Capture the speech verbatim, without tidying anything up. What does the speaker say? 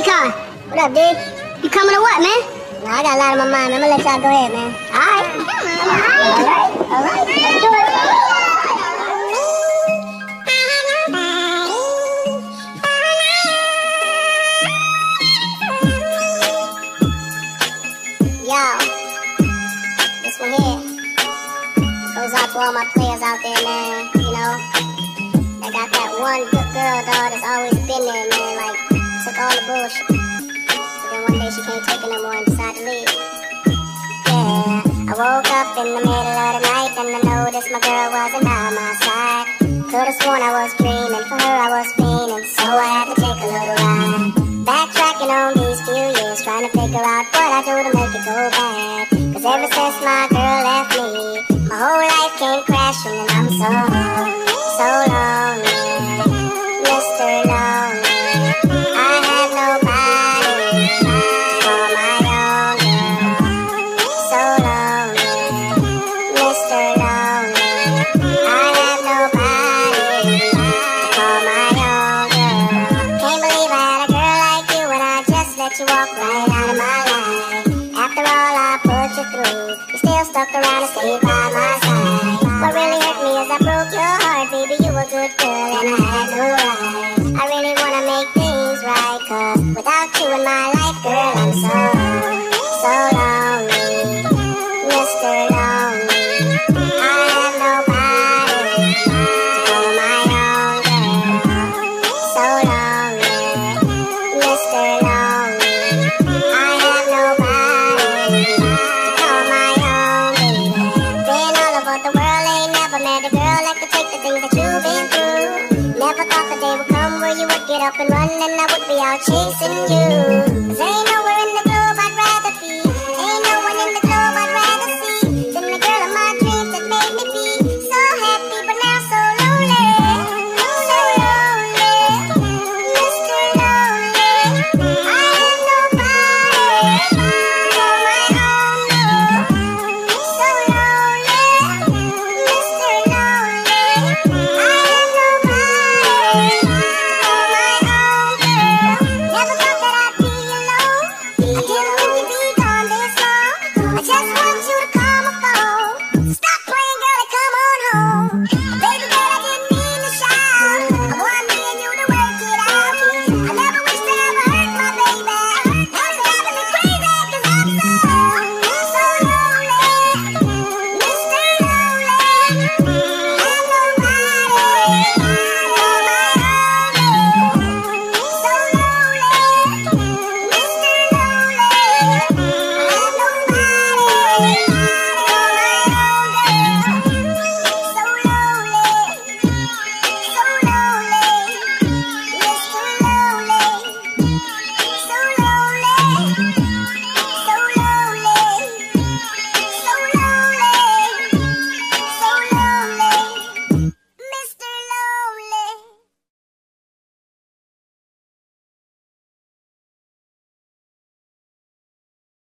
Akon. What up, dude? You coming or what, man? Nah, I got a lot on my mind. I'm gonna let y'all go ahead, man. Alright. Alright. Alright. Let's do it. Yo. This one here goes out to all my players out there, man. You know, they got that one good girl, dog, that's always been there, man. Like, took all the bullshit. But then one day she can't take it no more and decided to leave. Yeah, I woke up in the middle of the night and I noticed my girl wasn't by my side. Could've sworn I was dreaming, for her I was fiending, so I had to take a little ride. Backtracking on these few years, trying to figure out what I do to make it go bad. Cause ever since my girl left me, my whole life came crashing and I'm so, so lonely. Mister Lonely, I have nobody for my own girl. So lonely, Mister Lonely, I have nobody for my own girl. Can't believe I had a girl like you and I just let you walk right out of my life. After all I put you through, you still stuck around and stayed by my side. What really hurt me is I broke your heart, baby, you a good girl and I had no right. I really wanna make things right, cause without you in my life, girl, I'm so, so lonely. Mister Lonely, I have nobody for my own girl. So lonely, Mister Lonely, I have nobody to call my own baby. Been all over the world, ain't never met a girl that could take the things that you've been through. Never thought the day would come where you would get up and run and I would be out chasing you. 'Cause ain't nowhere